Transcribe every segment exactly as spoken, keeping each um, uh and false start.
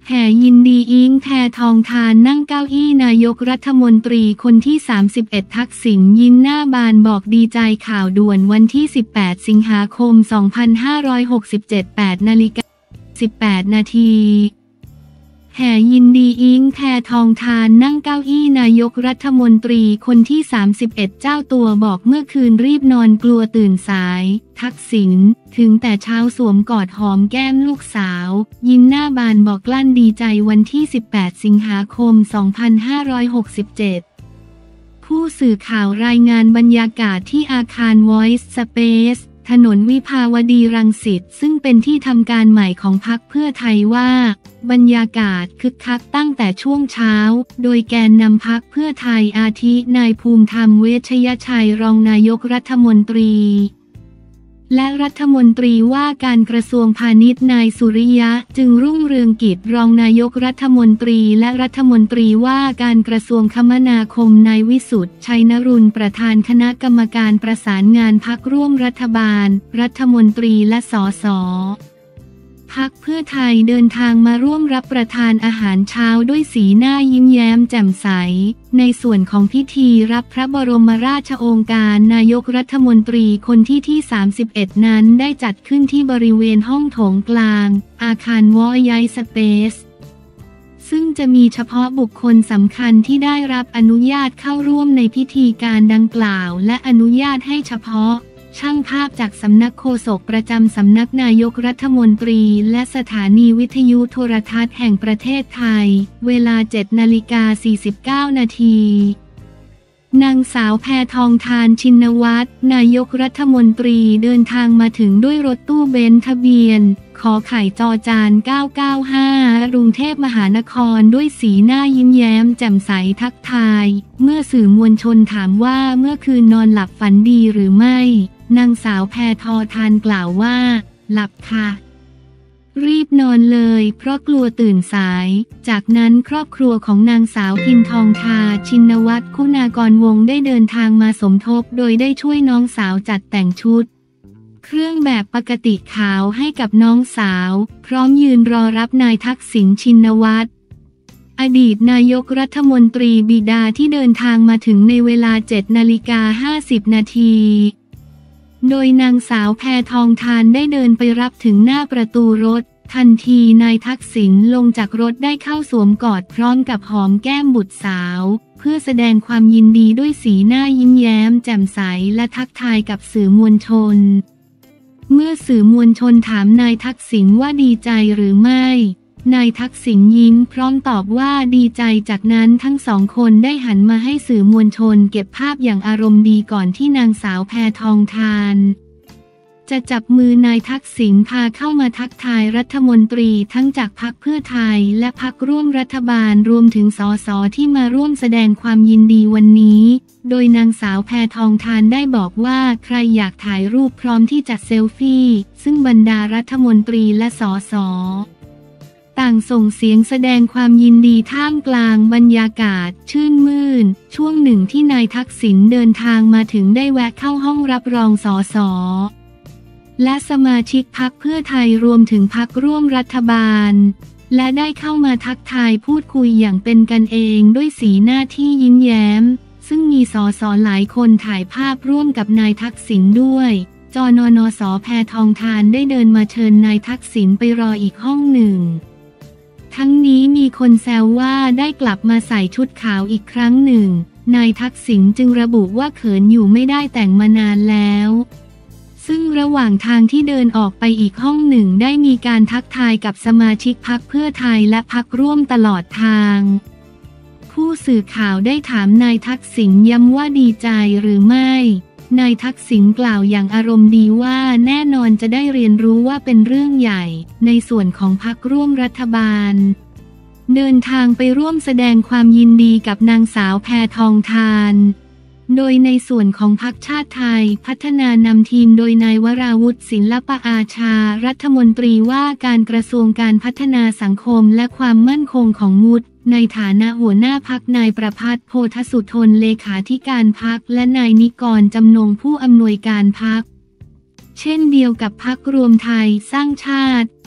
แห่ยินดีอิงแพทองธารนั่งเก้าอี้นายกรัฐมนตรีคนที่สามสิบเอ็ดทักษิณยิ้มหน้าบานบอกดีใจข่าวด่วนวันที่สิบแปดสิงหาคมสองพันห้าร้อยหกสิบเจ็ด แปดนาฬิกาสิบแปดนาทีแห่ยินดีอิงแพทองธารนั่งเก้าอี้นายกรัฐมนตรีคนที่สามสิบเอ็ดเจ้าตัวบอกเมื่อคืนรีบนอนกลัวตื่นสายทักษิณถึงแต่เช้าสวมกอดหอมแก้มลูกสาวยิ้มหน้าบานบอกกลั้นดีใจวันที่สิบแปดสิงหาคมสองพันห้าร้อยหกสิบเจ็ดผู้สื่อข่าวรายงานบรรยากาศที่อาคาร Voice Space ถนนวิภาวดีรังสิตซึ่งเป็นที่ทำการใหม่ของพรรคเพื่อไทยว่าบรรยากาศคึกคักตั้งแต่ช่วงเช้าโดยแกนนำพรรคเพื่อไทยอาทินายภูมิธรรมเวชยชัยรองนายกรัฐมนตรีและรัฐมนตรีว่าการกระทรวงพาณิชย์นายสุริยะจึงรุ่งเรืองกิจรองนายกรัฐมนตรีและรัฐมนตรีว่าการกระทรวงคมนาคมนายวิสุทธิ์ชัยนรุนประธานคณะกรรมการประสานงานพรรคร่วมรัฐบาลรัฐมนตรีและสสพรรคเพื่อไทยเดินทางมาร่วมรับประทานอาหารเช้าด้วยสีหน้ายิ้มแย้มแจ่มใสในส่วนของพิธีรับพระบรมราชโองการนายกรัฐมนตรีคนที่ที่สามสิบเอ็ดนั้นได้จัดขึ้นที่บริเวณห้องโถงกลางอาคารวอยซ์สเปซซึ่งจะมีเฉพาะบุคคลสำคัญที่ได้รับอนุญาตเข้าร่วมในพิธีการดังกล่าวและอนุญาตให้เฉพาะช่างภาพจากสำนักโฆษกประจำสำนักนายกรัฐมนตรีและสถานีวิทยุโทรทัศน์แห่งประเทศไทยเวลา เจ็ดนาฬิกาสี่สิบเก้านาทีนางสาวแพทองธารชินวัตรนายกรัฐมนตรีเดินทางมาถึงด้วยรถตู้เบนซ์ทะเบียนขอไข่จอจานเก้าเก้าห้ากรุงเทพมหานครด้วยสีหน้ายิ้มแย้มแจ่มใสทักทายเมื่อสื่อมวลชนถามว่าเมื่อคืนนอนหลับฝันดีหรือไม่นางสาวแพทองธารกล่าวว่าหลับค่ะรีบนอนเลยเพราะกลัวตื่นสายจากนั้นครอบครัวของนางสาวพินทองทาชินวัตรคุณากรวงศ์ได้เดินทางมาสมทบโดยได้ช่วยน้องสาวจัดแต่งชุดเครื่องแบบปกติขาวให้กับน้องสาวพร้อมยืนรอรับนายทักษิณชินวัตรอดีตนายกรัฐมนตรีบิดาที่เดินทางมาถึงในเวลา เจ็ดนาฬิกาห้าสิบนาทีโดยนางสาวแพทองธารได้เดินไปรับถึงหน้าประตูรถทันทีนายทักษิณลงจากรถได้เข้าสวมกอดพร้อมกับหอมแก้มบุตรสาวเพื่อแสดงความยินดีด้วยสีหน้ายิ้มแย้มแจ่มใสและทักทายกับสื่อมวลชนเมื่อสื่อมวลชนถามนายทักษิณว่าดีใจหรือไม่นายทักษิณยิ้มพร้อมตอบว่าดีใจจากนั้นทั้งสองคนได้หันมาให้สื่อมวลชนเก็บภาพอย่างอารมณ์ดีก่อนที่นางสาวแพทองธารจะจับมือนายทักษิณพาเข้ามาทักทายรัฐมนตรีทั้งจากพรรคเพื่อไทยและพรรคร่วมรัฐบาลรวมถึงสสที่มาร่วมแสดงความยินดีวันนี้โดยนางสาวแพทองธารได้บอกว่าใครอยากถ่ายรูปพร้อมที่จะเซลฟี่ซึ่งบรรดารัฐมนตรีและสสต่างส่งเสียงแสดงความยินดีท่ามกลางบรรยากาศชื่นมื่นช่วงหนึ่งที่นายทักษิณเดินทางมาถึงได้แวะเข้าห้องรับรองสสและสมาชิกพรรคเพื่อไทยรวมถึงพรรคร่วมรัฐบาลและได้เข้ามาทักทายพูดคุยอย่างเป็นกันเองด้วยสีหน้าที่ยิ้มแย้มซึ่งมีสสหลายคนถ่ายภาพร่วมกับนายทักษิณด้วยจนนส.แพทองธารได้เดินมาเชิญนายทักษิณไปรออีกห้องหนึ่งทั้งนี้มีคนแซวว่าได้กลับมาใส่ชุดขาวอีกครั้งหนึ่งนายทักษิณจึงระบุว่าเขินอยู่ไม่ได้แต่งมานานแล้วซึ่งระหว่างทางที่เดินออกไปอีกห้องหนึ่งได้มีการทักทายกับสมาชิกพรรคเพื่อไทยและพรรคร่วมตลอดทางผู้สื่อข่าวได้ถามนายทักษิณย้ำว่าดีใจหรือไม่นายทักษิณกล่าวอย่างอารมณ์ดีว่าแน่นอนจะได้เรียนรู้ว่าเป็นเรื่องใหญ่ในส่วนของพรรคร่วมรัฐบาลเดินทางไปร่วมแสดงความยินดีกับนางสาวแพทองธารโดยในส่วนของพรรคชาติไทยพัฒนานำทีมโดยนายวราวุธศิลปอาชารัฐมนตรีว่าการกระทรวงการพัฒนาสังคมและความมั่นคงของวุฒิในฐานะหัวหน้าพรรคนายประภัสโพธสุทนเลขาธิการพรรคและนายนิกรจำนงผู้อำนวยการพรรคเช่นเดียวกับพรรครวมไทยสร้างชาติ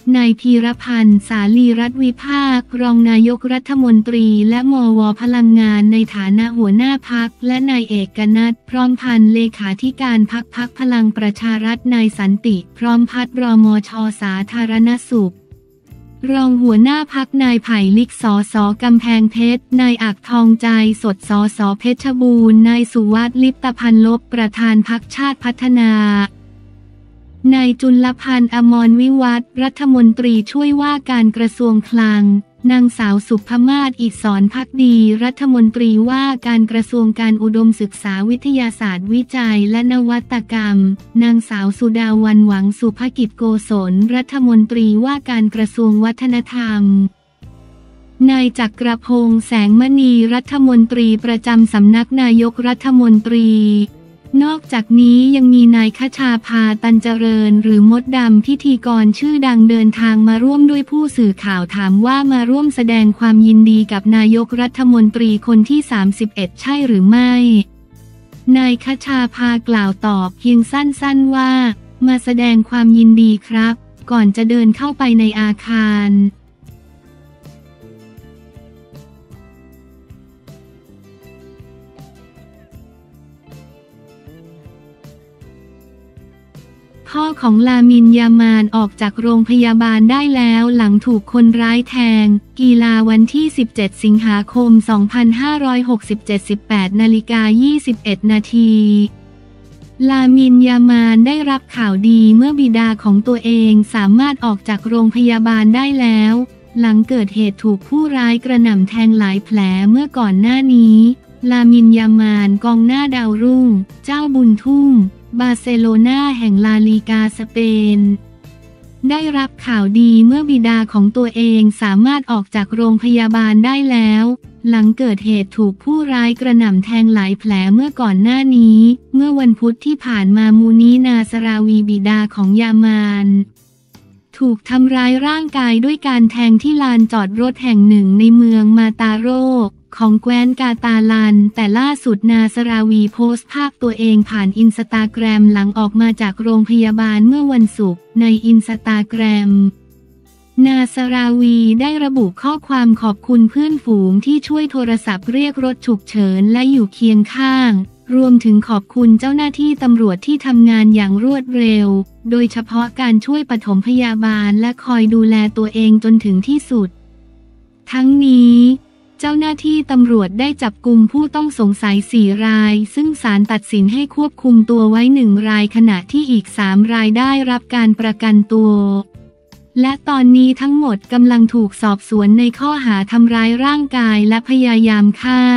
นายพีรพันธ์สาลีรัตน์วิภาครองนายกรัฐมนตรีและมวพลังงานในฐานะหัวหน้าพรรคและนายเอกนัทพร้อมพันธ์เลขาธิการพรรคพรรคพลังประชารัฐนายสันติพร้อมพัฒน์รมชสาธารณสุขรองหัวหน้าพรรคนายไผ่ลิกสสกำแพงเพชรนายอักทองใจสดสสเพชรบูรณ์นายสุวัฒน์ลิปตพันลบประธานพรรคชาติพัฒนานายจุลพันธ์อมรวิวัฒน์รัฐมนตรีช่วยว่าการกระทรวงคลังนางสาวสุภมาศอิศรภักดีรัฐมนตรีว่าการกระทรวงการอุดมศึกษาวิทยาศาสตร์วิจัยและนวัตกรรมนางสาวสุดาวันหวังสุภกิจโกศลรัฐมนตรีว่าการกระทรวงวัฒนธรรมนายจักรพงษ์แสงมณีรัฐมนตรีประจำสำนักนายกรัฐมนตรีนอกจากนี้ยังมีนายคชาภาตันเจริญหรือมดดำพิธีกรชื่อดังเดินทางมาร่วมด้วยผู้สื่อข่าวถามว่ามาร่วมแสดงความยินดีกับนายกรัฐมนตรีคนที่สามสิบเอ็ดใช่หรือไม่นายคชาภากล่าวตอบเพียงสั้นๆว่ามาแสดงความยินดีครับก่อนจะเดินเข้าไปในอาคารพ่อของลามินยามานออกจากโรงพยาบาลได้แล้วหลังถูกคนร้ายแทงกีฬาวันที่สิบเจ็ดสิงหาคมสองพันห้าร้อยหกสิบเจ็ด สิบแปดนาฬิกายี่สิบเอ็ดนาทีลามินยามานได้รับข่าวดีเมื่อบิดาของตัวเองสามารถออกจากโรงพยาบาลได้แล้วหลังเกิดเหตุถูกผู้ร้ายกระหน่ำแทงหลายแผลเมื่อก่อนหน้านี้ลามินยามานกองหน้าดาวรุ่งเจ้าบุญทุ่มบาร์เซโลนาแห่งลาลีกาสเปนได้รับข่าวดีเมื่อบิดาของตัวเองสามารถออกจากโรงพยาบาลได้แล้วหลังเกิดเหตุถูกผู้ร้ายกระหน่ำแทงหลายแผลเมื่อก่อนหน้านี้เมื่อวันพุธที่ผ่านมามูนีนาสราวีบิดาของยามานถูกทำร้ายร่างกายด้วยการแทงที่ลานจอดรถแห่งหนึ่งในเมืองมาตาโรของแคว้นกาตาลันแต่ล่าสุดนาสราวีโพสต์ภาพตัวเองผ่านอินสตาแกรมหลังออกมาจากโรงพยาบาลเมื่อวันศุกร์ในอินสตาแกรมนาสราวีได้ระบุข้อความขอบคุณเพื่อนฝูงที่ช่วยโทรศัพท์เรียกรถฉุกเฉินและอยู่เคียงข้างรวมถึงขอบคุณเจ้าหน้าที่ตำรวจที่ทำงานอย่างรวดเร็วโดยเฉพาะการช่วยปฐมพยาบาลและคอยดูแลตัวเองจนถึงที่สุดทั้งนี้เจ้าหน้าที่ตำรวจได้จับกุมผู้ต้องสงสัยสี่รายซึ่งศาลตัดสินให้ควบคุมตัวไว้หนึ่งรายขณะที่อีกสามรายได้รับการประกันตัวและตอนนี้ทั้งหมดกำลังถูกสอบสวนในข้อหาทำร้ายร่างกายและพยายามฆ่า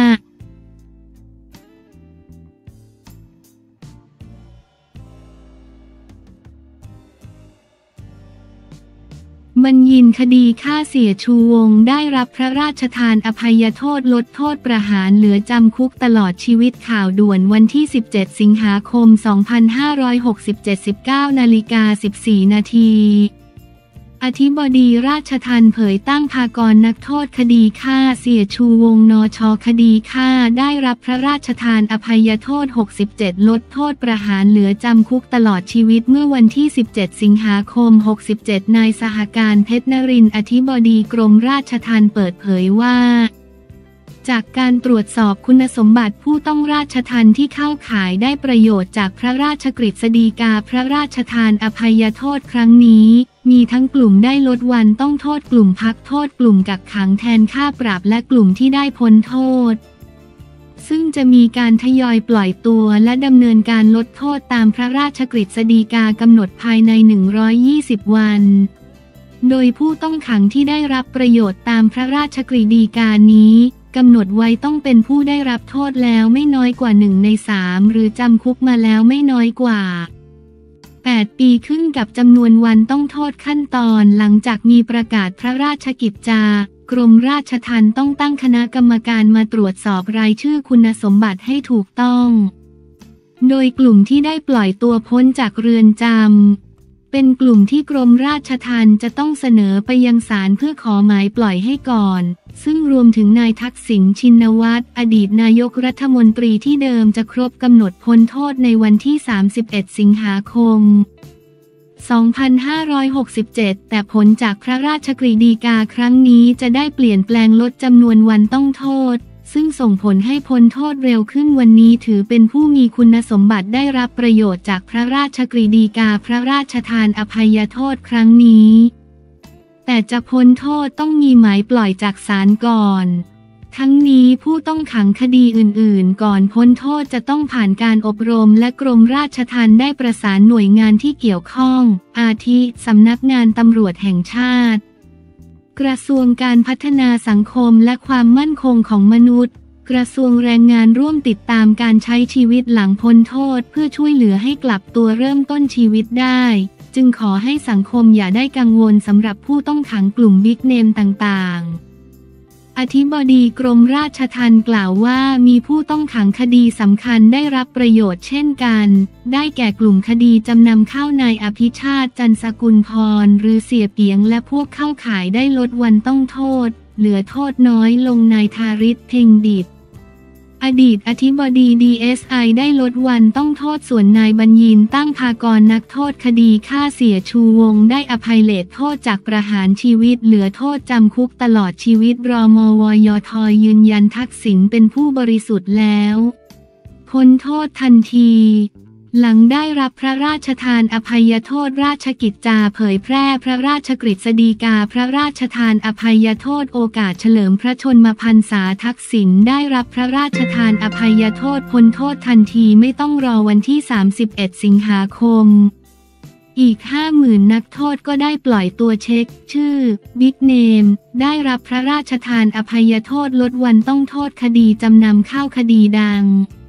บัญญินคดีฆ่าเสียชูวงศ์ได้รับพระราชทานอภัยโทษลดโทษประหารเหลือจำคุกตลอดชีวิตข่าวด่วนวันที่สิบเจ็ดสิงหาคมสองพันห้าร้อยหกสิบเจ็ด สิบเก้านาฬิกาสิบสี่นาทีอธิบดีราชทัณฑ์เผยตั้งภากรนักโทษคดีฆ่าเสียชูวงศ์นช.คดีฆ่าได้รับพระราชทานอภัยโทษหกสิบเจ็ดลดโทษประหารเหลือจำคุกตลอดชีวิตเมื่อวันที่สิบเจ็ดสิงหาคมหกสิบเจ็ดนายสหการเพชรนรินทร์อธิบดีกรมราชทัณฑ์เปิดเผยว่าจากการตรวจสอบคุณสมบัติผู้ต้องราชทัณฑ์ที่เข้าข่ายได้ประโยชน์จากพระราชกฤษฎีกาพระราชทานอภัยโทษครั้งนี้มีทั้งกลุ่มได้ลดวันต้องโทษกลุ่มพักโทษกลุ่มกักขังแทนค่าปรับและกลุ่มที่ได้พ้นโทษซึ่งจะมีการทยอยปล่อยตัวและดำเนินการลดโทษตามพระราชกฤษฎีกากำหนดภายในหนึ่งร้อยยี่สิบวันโดยผู้ต้องขังที่ได้รับประโยชน์ตามพระราชกฤษฎีกานี้กำหนดไว้ต้องเป็นผู้ได้รับโทษแล้วไม่น้อยกว่าหนึ่งในสามหรือจำคุกมาแล้วไม่น้อยกว่าแปดปีขึ้นกับจำนวนวันต้องโทษขั้นตอนหลังจากมีประกาศพระราชกิจจากรมราชทัณฑ์ต้องตั้งคณะกรรมการมาตรวจสอบรายชื่อคุณสมบัติให้ถูกต้องโดยกลุ่มที่ได้ปล่อยตัวพ้นจากเรือนจำเป็นกลุ่มที่กรมราชทัณฑ์จะต้องเสนอไปยังศาลเพื่อขอหมายปล่อยให้ก่อนซึ่งรวมถึงนายทักษิณชินวัตรอดีตนายกรัฐมนตรีที่เดิมจะครบกำหนดพ้นโทษในวันที่สามสิบเอ็ดสิงหาคมสองพันห้าร้อยหกสิบเจ็ด แต่ผลจากพระราชกฤษฎีกาครั้งนี้จะได้เปลี่ยนแปลงลดจำนวนวันต้องโทษซึ่งส่งผลให้พ้นโทษเร็วขึ้นวันนี้ถือเป็นผู้มีคุณสมบัติได้รับประโยชน์จากพระราชกฤษฎีกาพระราชทานอภัยโทษครั้งนี้แต่จะพ้นโทษต้องมีหมายปล่อยจากศาลก่อนทั้งนี้ผู้ต้องขังคดีอื่นๆก่อนพ้นโทษจะต้องผ่านการอบรมและกรมราชทัณฑ์ได้ประสานหน่วยงานที่เกี่ยวข้องอาทิสำนักงานตำรวจแห่งชาติกระทรวงการพัฒนาสังคมและความมั่นคงของมนุษย์กระทรวงแรงงานร่วมติดตามการใช้ชีวิตหลังพ้นโทษเพื่อช่วยเหลือให้กลับตัวเริ่มต้นชีวิตได้จึงขอให้สังคมอย่าได้กังวลสำหรับผู้ต้องขังกลุ่มบิ๊กเนมต่างๆอธิบดีกรมราชทัณฑ์กล่าวว่ามีผู้ต้องขังคดีสำคัญได้รับประโยชน์เช่นกันได้แก่กลุ่มคดีจำนำข้าวนายอภิชาติจันสกุลพรหรือเสียเปียงและพวกเข้าข่ายได้ลดวันต้องโทษเหลือโทษน้อยลงนายทาริศเพ็งดิษฐ์อดีตอธิบดี ดี เอส ไอ ได้ลดวันต้องโทษส่วนนายบัญญีนตั้งภากรนักโทษคดีฆ่าเสียชูวงได้อภัยเลทโทษจากประหารชีวิตเหลือโทษจำคุกตลอดชีวิตรมวยทยืนยันทักษิณเป็นผู้บริสุทธิ์แล้วพ้นโทษทันทีหลังได้รับพระราชทานอภัยโทษราชกิจจาเผยแพร่พระราชกฤษฎีกาพระราชทานอภัยโทษโอกาสเฉลิมพระชนมพรรษาทักษิณได้รับพระราชทานอภัยโทษพ้นโทษทันทีไม่ต้องรอวันที่สามสิบเอ็ดสิงหาคมอีก ห้าหมื่น นักโทษก็ได้ปล่อยตัวเช็คชื่อบิ๊กเนมได้รับพระราชทานอภัยโทษลดวันต้องโทษคดีจำนำข้าวคดีดัง